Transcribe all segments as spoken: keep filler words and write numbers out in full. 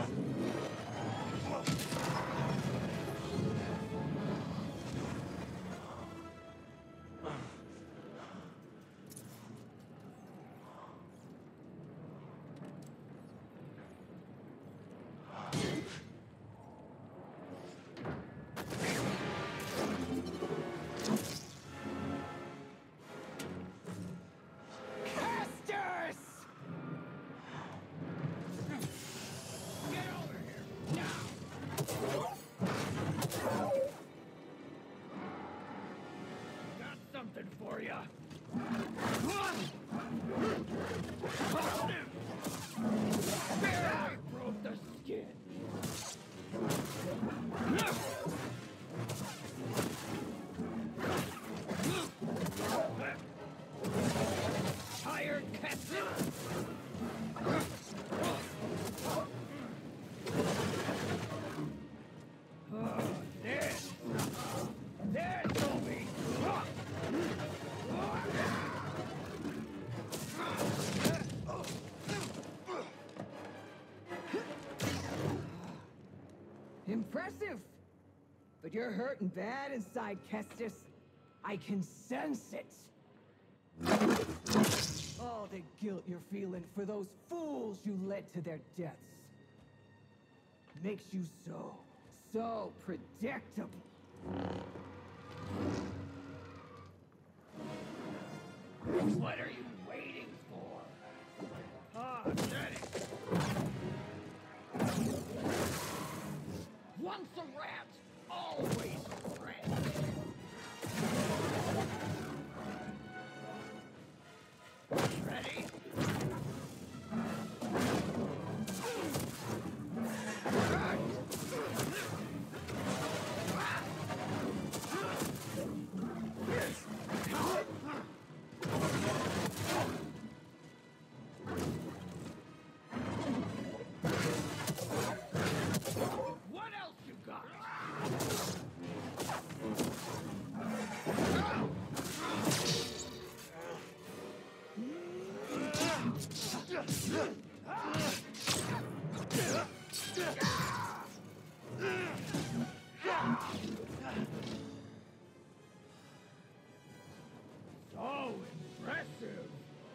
For ya. Barely broke the skin. Tired captain. Oh, this. This will be. Impressive! But you're hurting bad inside, Kestis. I can sense it. All the guilt you're feeling for those fools you led to their deaths makes you so, so predictable. What are you waiting for? Ah, steady. Once a rat, always a friend. Ready? What else you got? So impressive.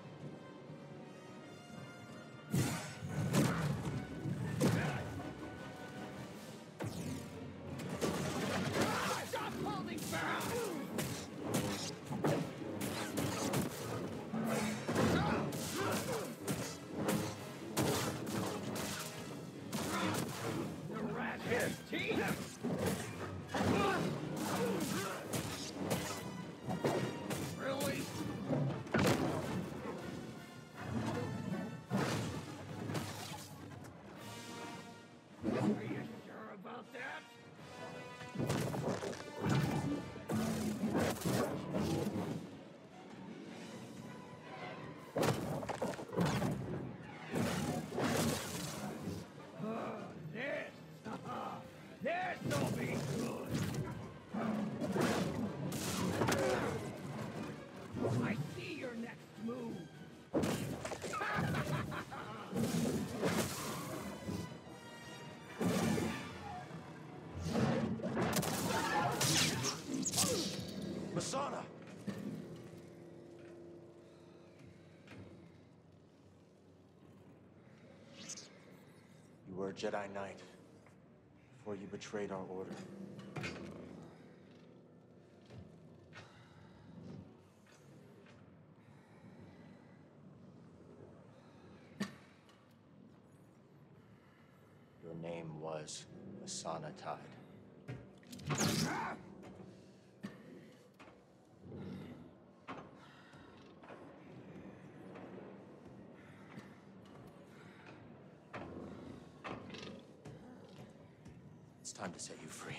Stop holding back! The rat has teeth! Really? Are you sure about that? Oh, this! This'll be good! I see your next move! Masana! You were a Jedi Knight before you betrayed our order. Your name was Masana Tide. It's time to set you free.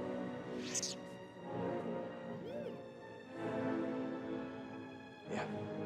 Yeah.